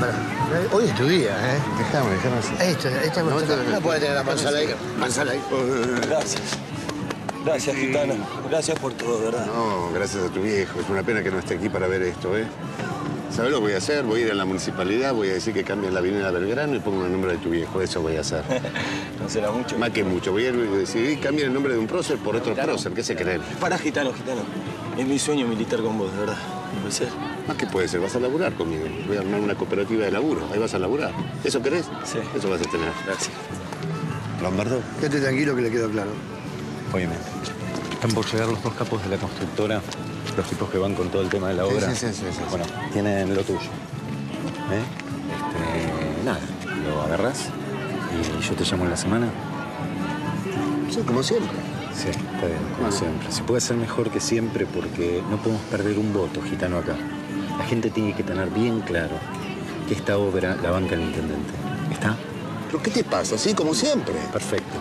pará. Hoy es tu día, ¿eh? Déjame así. No puede tener la panza al aire. Gracias. Gracias, gitano. Gracias por todo, ¿verdad? No, gracias a tu viejo. Es una pena que no esté aquí para ver esto, ¿eh? ¿Sabes lo que voy a hacer? Voy a ir a la municipalidad, voy a decir que cambien la avenida Belgrano y pongan el nombre de tu viejo. Eso voy a hacer. ¿No será mucho? Más que mucho. Voy a ir y decidir cambiar el nombre de un prócer por otro prócer. ¿Qué se creen? Pará, gitano. Es mi sueño militar con vos, de verdad. ¿Puede ser? Más que puede ser. Vas a laburar conmigo. Voy a armar una cooperativa de laburo. Ahí vas a laburar. ¿Eso querés? Sí. Eso vas a tener. Gracias. Lombardo. Quédate tranquilo que le quedó claro. Óyeme, están por llegar los dos capos de la constructora, los tipos que van con todo el tema de la obra. Sí. Bueno, tienen lo tuyo. Nada, lo agarrás y yo te llamo en la semana. Sí, como siempre. Sí, está bien, como siempre. Se puede hacer mejor que siempre porque no podemos perder un voto, gitano, acá. La gente tiene que tener bien claro que esta obra la banca el intendente. ¿Está? ¿Pero qué te pasa? Sí, como siempre. Perfecto.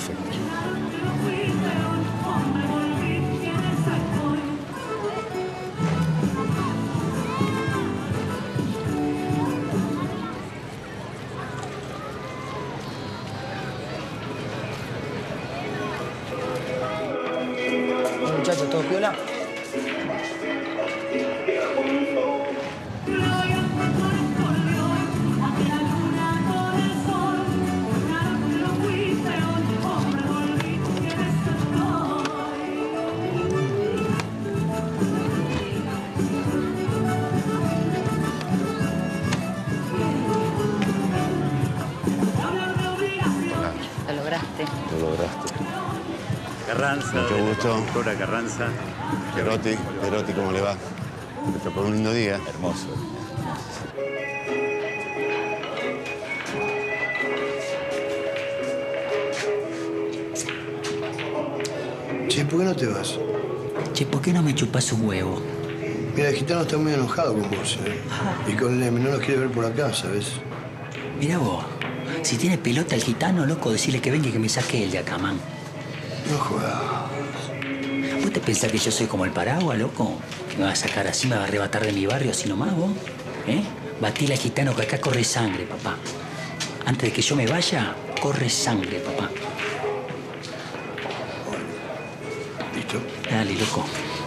Muchachos, ¿todo piola? Lo lograste. Lo lograste. Carranza, Mucho gusto. Doctora Carranza. Perotti, ¿cómo le va? Está por un lindo día. Hermoso. Che, ¿por qué no te vas? Che, ¿por qué no me chupas un huevo? Mira, el gitano está muy enojado con vos, ¿eh? Y con Leme, no nos quiere ver por acá, ¿sabes? Mirá vos, si tiene pelota el gitano, loco, decirle que venga y que me saque él de acá, man. No jodas. ¿Vos te pensás que yo soy como el paraguas, loco? ¿Que me va a sacar así, me va a arrebatar de mi barrio así nomás, vos? Batile al gitano que acá corre sangre, papá. Antes de que yo me vaya, corre sangre, papá. ¿Listo? Dale, loco.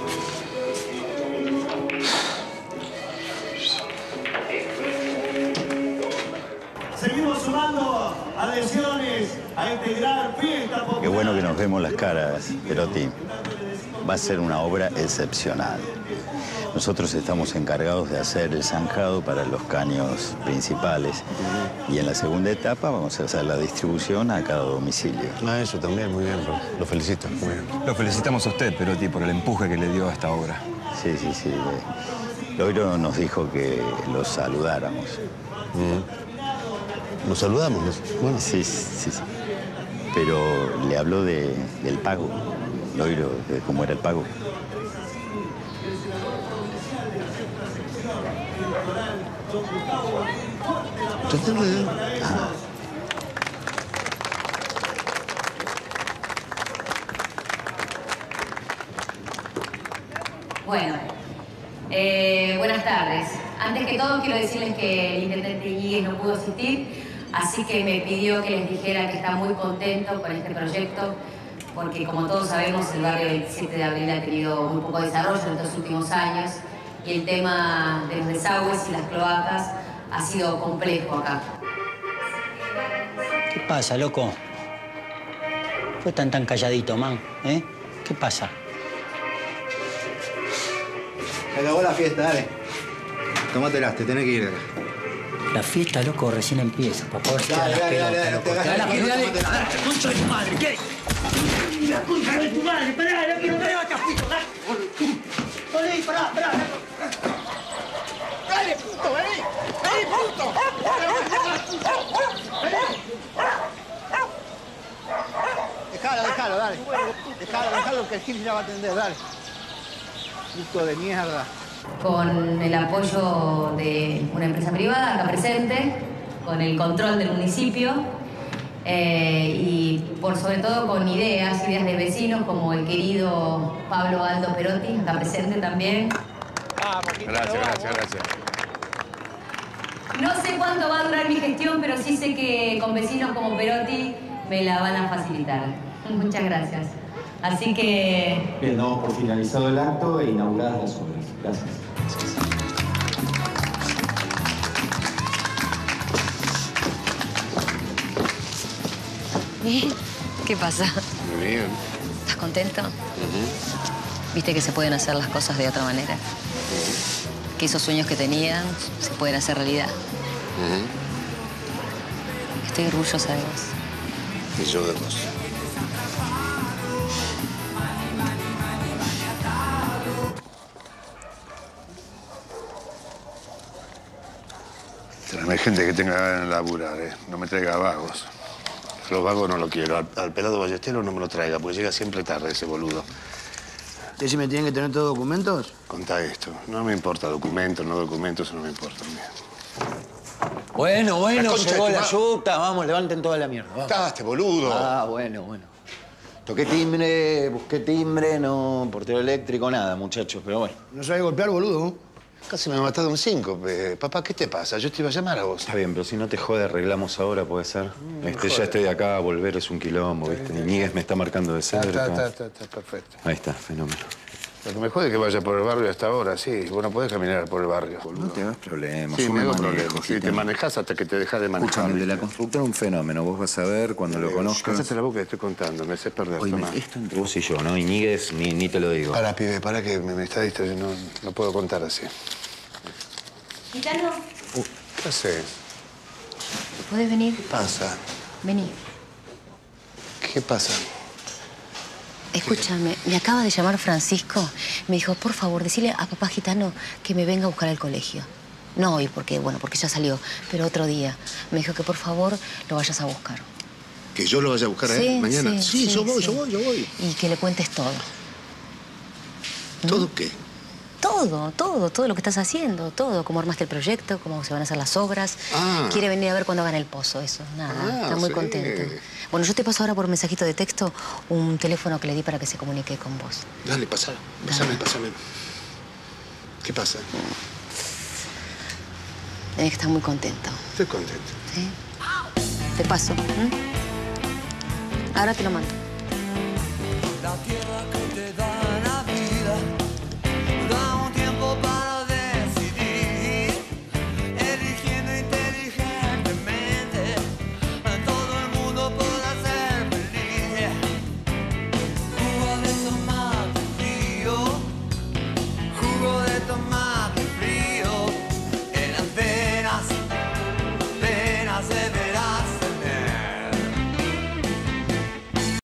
Seguimos sumando adhesiones a integrar fiesta popular. Qué bueno que nos vemos las caras, Perotti. Va a ser una obra excepcional. Nosotros estamos encargados de hacer el zanjado para los caños principales. Y en la segunda etapa vamos a hacer la distribución a cada domicilio. Ah, eso también, muy bien, lo felicito, muy bien. Lo felicitamos a usted, Perotti, por el empuje que le dio a esta obra. Sí. Loiro nos dijo que los saludáramos. ¿Nos saludamos? Bueno. Sí. Pero le habló del pago. Loiro, de cómo era el pago. Bueno, buenas tardes. Antes que todo quiero decirles que el intendente Íñiguez no pudo asistir, así que me pidió que les dijera que está muy contento con este proyecto, porque como todos sabemos el barrio 27 de abril ha tenido muy poco desarrollo en estos últimos años y el tema de los desagües y las cloacas ha sido complejo acá. ¿Qué pasa, loco? ¿Qué están tan calladito, man? ¿Qué pasa? Se acabó la fiesta, dale. Tómatelas, te tenés que ir de acá. La fiesta, loco, recién empieza. Papá, Dale, concha de tu madre, ¿qué? La concha de tu madre, pará, no quiero ver acá, pito, dale. Vení, pará. Dale, puto, vení, puto. Dejalo, dale. Dejalo que el Gil ya va a atender, dale. Puto de mierda. Con el apoyo de una empresa privada acá presente, con el control del municipio y por sobre todo con ideas de vecinos como el querido Pablo Aldo Perotti, acá presente también. Gracias. No sé cuánto va a durar mi gestión, pero sí sé que con vecinos como Perotti me la van a facilitar. Muchas gracias. Así que... Bien, damos por finalizado el acto e inauguradas las obras. Gracias. ¿Qué pasa? Muy bien. ¿Estás contento? ¿Viste que se pueden hacer las cosas de otra manera? Que esos sueños que tenían se pueden hacer realidad. Estoy orgullosa de vos. Y yo de vos. Tráeme gente que tenga ganas de laburar, ¿eh? No me traiga vagos. Los vagos no lo quiero. Al pelado Ballesteros no me lo traiga, porque llega siempre tarde ese boludo. ¿Y si me tienen que tener todos documentos? Contá esto. No me importa documentos, no documentos, eso no me importa. Bueno, La concha llegó de tu la yuta. Vamos, levanten toda la mierda. Vamos. ¡Taste, boludo! Ah, bueno. Toqué timbre, busqué timbre, no portero eléctrico, nada, muchachos, pero bueno. ¿No sabe golpear, boludo? Casi me ha matado un 5. Papá, ¿qué te pasa? Yo te iba a llamar a vos. Está bien, pero si no te jode, arreglamos ahora, ¿puede ser? joder. Ya estoy acá, volver es un quilombo, ¿viste? Níguez me está marcando de cerca. Está perfecto. Ahí está, fenómeno. Lo que me jode es que vaya por el barrio hasta ahora, sí. Vos no podés caminar por el barrio, boludo. No te hagas problemas. Sí, yo me hago manejo, problemas. Sí, te manejás hasta que te dejas de manejar. Escúchame, el de la constructora es un fenómeno. Vos vas a ver cuando lo conozcas. Cállate la boca que estoy contando, me haces perder. Oye, Tomá. esto entre vos y yo, ¿no? Y Níguez ni te lo digo. Para, pibe, para que me está distrayendo. No puedo contar así. Gitano, ¿Qué haces? ¿podés venir? ¿Qué pasa? Vení. ¿Qué pasa? Escúchame, me acaba de llamar Francisco. Me dijo, por favor, decile a papá Gitano que me venga a buscar al colegio. No hoy, porque ya salió, pero otro día. Me dijo que por favor lo vayas a buscar. ¿Que yo lo vaya a buscar a él mañana? Sí, yo voy. Y que le cuentes todo. ¿Todo qué? Todo lo que estás haciendo, todo. Cómo armaste el proyecto, cómo se van a hacer las obras. Quiere venir a ver cuando hagan el pozo, eso. Nada, está muy contento. Bueno, yo te paso ahora por mensajito de texto un teléfono que le di para que se comunique con vos. Dale, pásame. ¿Qué pasa? Tenés que estar muy contento. Estoy contento. ¿Sí? Te paso. Ahora te lo mando.